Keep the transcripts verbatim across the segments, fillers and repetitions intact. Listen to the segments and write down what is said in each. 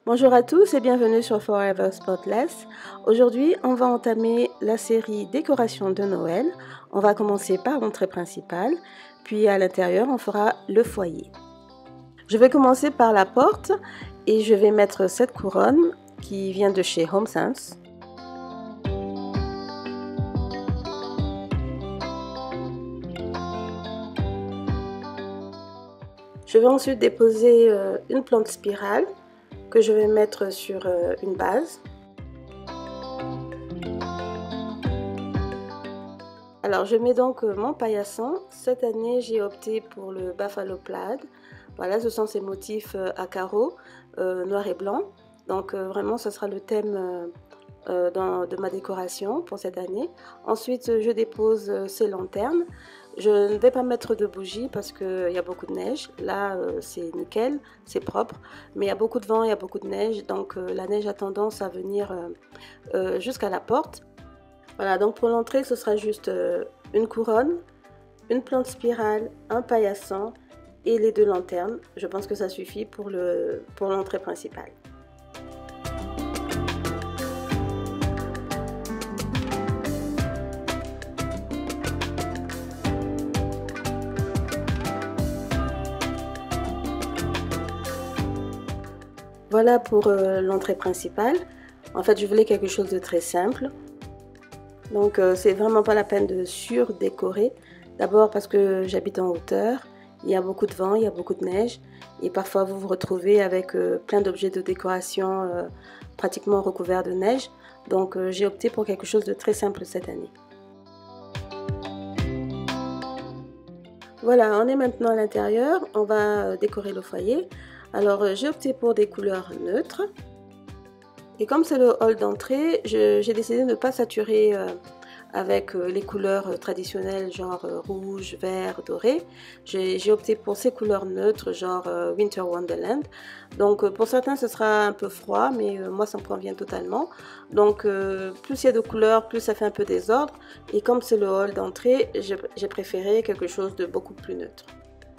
Bonjour à tous et bienvenue sur Forever Spotless. Aujourd'hui, on va entamer la série décoration de Noël. On va commencer par l'entrée principale, puis à l'intérieur, on fera le foyer. Je vais commencer par la porte et je vais mettre cette couronne qui vient de chez HomeSense. Je vais ensuite déposer une plante spirale que je vais mettre sur une base. Alors je mets donc mon paillasson. Cette année j'ai opté pour le Buffalo Plaid. Voilà, ce sont ces motifs à carreaux euh, noir et blanc. Donc euh, vraiment ce sera le thème euh, dans, de ma décoration pour cette année. Ensuite je dépose ces lanternes. Je ne vais pas mettre de bougies parce qu'il y a beaucoup de neige. Là, euh, c'est nickel, c'est propre. Mais il y a beaucoup de vent, il y a beaucoup de neige. Donc, euh, la neige a tendance à venir euh, euh, jusqu'à la porte. Voilà, donc pour l'entrée, ce sera juste euh, une couronne, une plante spirale, un paillasson et les deux lanternes. Je pense que ça suffit pour le, pour l'entrée principale. Voilà pour euh, l'entrée principale. En fait, je voulais quelque chose de très simple. Donc, euh, c'est vraiment pas la peine de surdécorer. D'abord parce que j'habite en hauteur, il y a beaucoup de vent, il y a beaucoup de neige. Et parfois, vous vous retrouvez avec euh, plein d'objets de décoration euh, pratiquement recouverts de neige. Donc, euh, j'ai opté pour quelque chose de très simple cette année. Voilà, on est maintenant à l'intérieur. On va décorer le foyer. Alors, j'ai opté pour des couleurs neutres. Et comme c'est le hall d'entrée, j'ai décidé de ne pas saturer euh, avec euh, les couleurs traditionnelles, genre euh, rouge, vert, doré. J'ai opté pour ces couleurs neutres, genre euh, Winter Wonderland. Donc, euh, pour certains, ce sera un peu froid, mais euh, moi, ça me convient totalement. Donc, euh, plus il y a de couleurs, plus ça fait un peu désordre. Et comme c'est le hall d'entrée, j'ai préféré quelque chose de beaucoup plus neutre.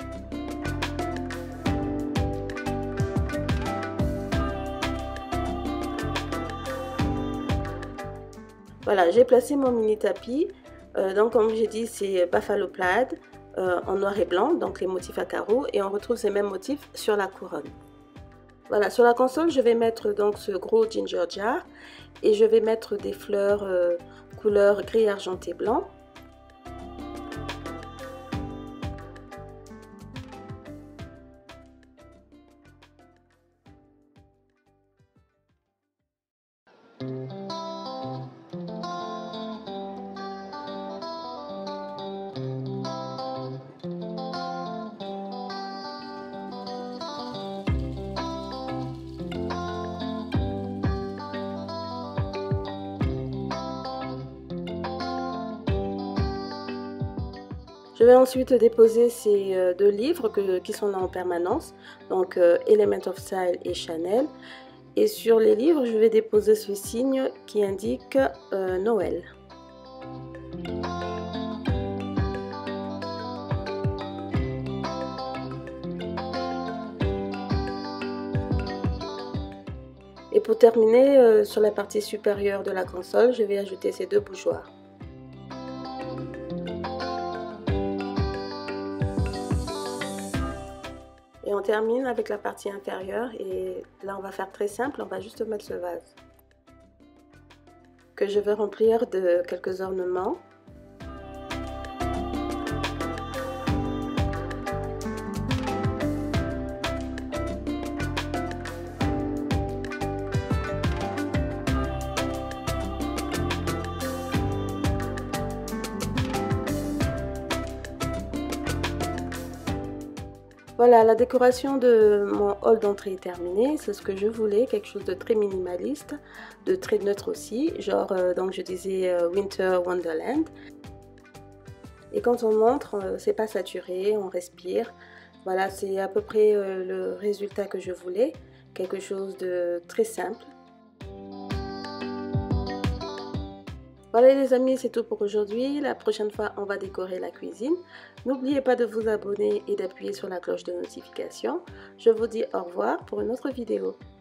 Voilà, j'ai placé mon mini tapis. Euh, donc, comme j'ai dit, c'est Buffalo Plaid euh, en noir et blanc, donc les motifs à carreaux. Et on retrouve ces mêmes motifs sur la couronne. Voilà, sur la console, je vais mettre donc ce gros ginger jar. Et je vais mettre des fleurs euh, couleur gris argenté blanc. Je vais ensuite déposer ces deux livres que, qui sont là en permanence, donc euh, Element of Style et Chanel. Et sur les livres, je vais déposer ce signe qui indique euh, Noël. Et pour terminer, euh, sur la partie supérieure de la console, je vais ajouter ces deux bougeoirs. Et on termine avec la partie inférieure et là on va faire très simple, on va juste mettre ce vase que je vais remplir de quelques ornements. Voilà, la décoration de mon hall d'entrée est terminée. C'est ce que je voulais, quelque chose de très minimaliste, de très neutre aussi. Genre, euh, donc je disais euh, Winter Wonderland. Et quand on montre, euh, c'est pas saturé, on respire. Voilà, c'est à peu près euh, le résultat que je voulais. Quelque chose de très simple. Voilà les amis, c'est tout pour aujourd'hui. La prochaine fois, on va décorer la cuisine. N'oubliez pas de vous abonner et d'appuyer sur la cloche de notification. Je vous dis au revoir pour une autre vidéo.